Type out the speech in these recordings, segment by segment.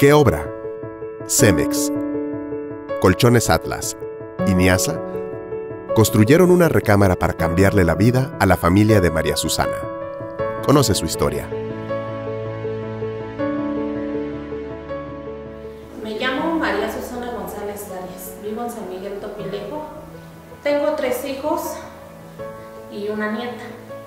¿Qué obra? Cemex, Colchones Atlas y Niasa construyeron una recámara para cambiarle la vida a la familia de María Susana. Conoce su historia. Me llamo María Susana González Arias, vivo en San Miguel Topilejo. Tengo 3 hijos y una nieta.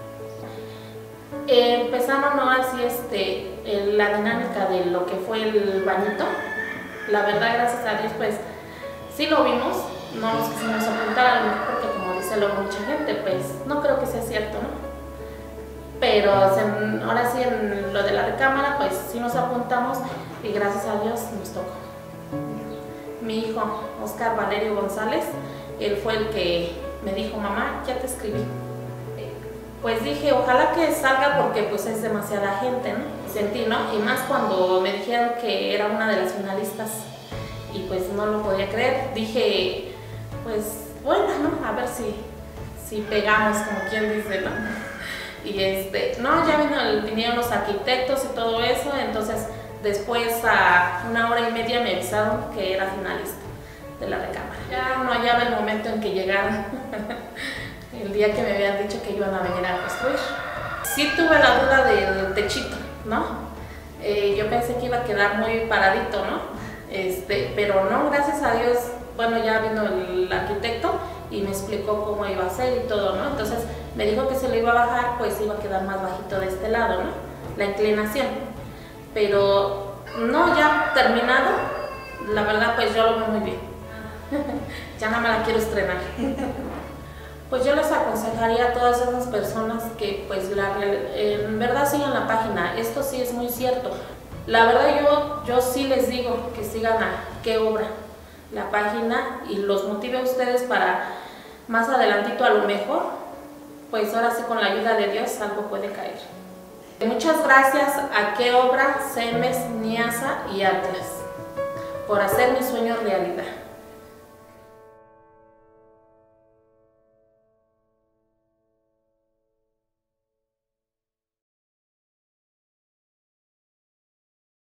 Empezaron ahora sí la dinámica de lo que fue el bañito. La verdad, gracias a Dios, pues sí lo vimos, no nos quisimos apuntar a lo mejor porque, como dice mucha gente, pues no creo que sea cierto, ¿no? Pero ahora sí, en lo de la recámara, pues sí nos apuntamos y gracias a Dios nos tocó. Mi hijo, Oscar Valerio González, él fue el que me dijo: mamá, ya te escribí. Pues dije, ojalá que salga porque pues es demasiada gente, ¿no? Sentí, ¿no? Y más cuando me dijeron que era una de las finalistas y pues no lo podía creer. Dije, pues bueno, ¿no? A ver si pegamos, como quien dice, ¿no? Y no, ya vinieron los arquitectos y todo eso. Entonces después, a 1 hora y media, me avisaron que era finalista de la recámara. Ya uno hallaba el momento en que llegaron. El día que me habían dicho que iban a venir a construir. Sí tuve la duda del techito, ¿no? Yo pensé que iba a quedar muy paradito, ¿no? Pero no, gracias a Dios, bueno, ya vino el arquitecto y me explicó cómo iba a ser y todo, ¿no? Entonces me dijo que se lo iba a bajar, pues iba a quedar más bajito de este lado, ¿no? La inclinación. Pero no, ya terminado, la verdad, pues yo lo veo muy bien. Ya nada más la quiero estrenar. Pues yo les aconsejaría a todas esas personas que pues en verdad sigan la página. Esto sí es muy cierto. La verdad, yo sí les digo que sigan a ¿Qué obra? La página, y los motive a ustedes para más adelantito, a lo mejor, pues ahora sí, con la ayuda de Dios, algo puede caer. Muchas gracias a ¿Qué obra? Cemex, Niasa y Atlas por hacer mi sueño realidad.